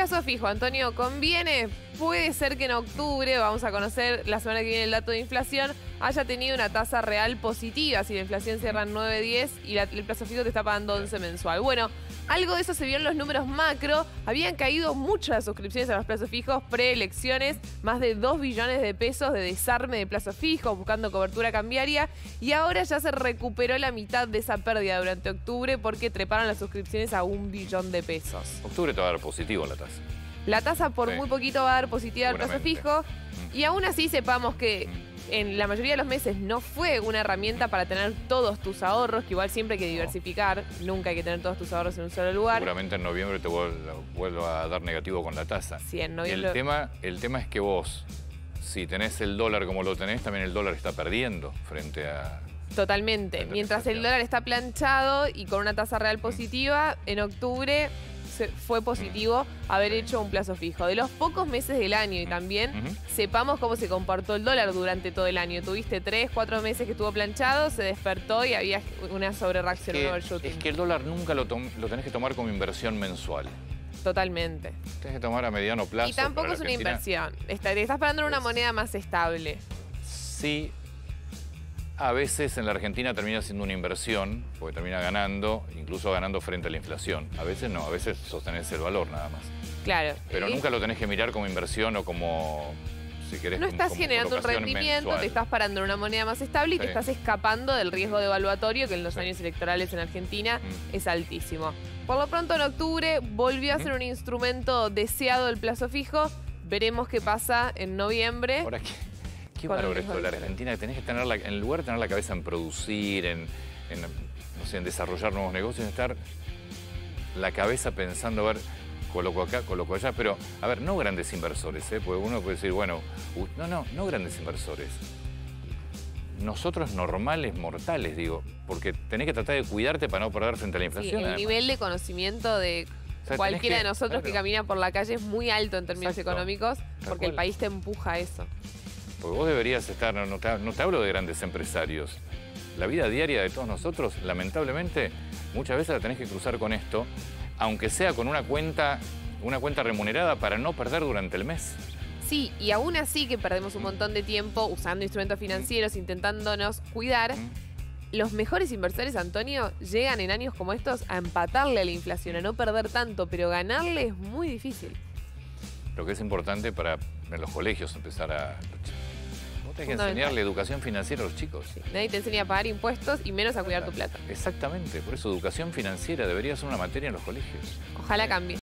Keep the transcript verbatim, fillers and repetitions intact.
plazo fijo, Antonio, ¿conviene? Puede ser que en octubre, vamos a conocer la semana que viene el dato de inflación, haya tenido una tasa real positiva. Si la inflación cierra en nueve diez y la, el plazo fijo te está pagando once mensual. Bueno, algo de eso se vio en los números macro. Habían caído muchas las suscripciones a los plazos fijos preelecciones, más de dos billones de pesos de desarme de plazos fijos, buscando cobertura cambiaria. Y ahora ya se recuperó la mitad de esa pérdida durante octubre porque treparon las suscripciones a un billón de pesos. Octubre te va a dar positivo la tasa. La tasa por Sí. muy poquito va a dar positiva al plazo fijo. Mm. Y aún así sepamos que Mm. en la mayoría de los meses no fue una herramienta para tener todos tus ahorros, que igual siempre hay que diversificar. Nunca hay que tener todos tus ahorros en un solo lugar. Seguramente en noviembre te vuelva, vuelva a dar negativo con la tasa. Sí, en Y noviembre. el tema, el tema es que vos, si tenés el dólar como lo tenés, también el dólar está perdiendo frente a... Totalmente. frente a la Mientras el inflación. dólar está planchado y con una tasa real positiva, en octubre se- fue positivo haber hecho un plazo fijo. De los pocos meses del año y también Ujú. sepamos cómo se comportó el dólar durante todo el año. Tuviste tres, cuatro meses que estuvo planchado, se despertó y había una sobrereacción, un Que- overshooting. es que el dólar nunca lo, tom- lo tenés que tomar como inversión mensual. Totalmente. Tenés que tomar a mediano plazo. Y tampoco para es la una Argentina. inversión. Está- te estás pagando en una Es- moneda más estable. Sí, a veces en la Argentina termina siendo una inversión, porque termina ganando, incluso ganando frente a la inflación. A veces no, a veces sostenés el valor nada más. Claro. Pero Y nunca lo tenés que mirar como inversión o como, si querés, no como- estás como generando un colocación rendimiento, mensual. te estás parando en una moneda más estable y te Sí. estás escapando del riesgo devaluatorio que en los Sí. años electorales en Argentina Mm. es altísimo. Por lo pronto en octubre volvió a ser un instrumento deseado el plazo fijo. Veremos qué pasa en noviembre. Ahora, qué, qué Con el bárbaro riesgo esto de la del Argentina, que tenés que tener, la, en lugar de tener la cabeza en producir, en, en, no sé, en desarrollar nuevos negocios, en estar la cabeza pensando, a ver, coloco acá, coloco allá, pero, a ver, no grandes inversores, ¿eh? Porque uno puede decir, bueno, uh, no, no, no grandes inversores. Nosotros normales, mortales, digo, porque tenés que tratar de cuidarte para no perder frente a la Sí, inflación. el además. nivel de conocimiento de O sea, cualquiera tenés de nosotros que claro, camina por la calle es muy alto en términos Exacto. económicos porque el cual. país te empuja a eso. Porque vos deberías estar, no, no te, no te hablo de grandes empresarios. La vida diaria de todos nosotros, lamentablemente, muchas veces la tenés que cruzar con esto, aunque sea con una cuenta, una cuenta remunerada para no perder durante el mes. Sí, y aún así que perdemos un montón de tiempo usando instrumentos financieros, intentándonos cuidar, ¿Mm? los mejores inversores, Antonio, llegan en años como estos a empatarle a la inflación, a no perder tanto, pero ganarle es muy difícil. Lo que es importante para en los colegios empezar a... Vos tenés que Fundamental. enseñarle educación financiera a los chicos. Nadie te enseña a pagar impuestos y menos a cuidar tu plata. Exactamente, por eso educación financiera debería ser una materia en los colegios. Ojalá cambie.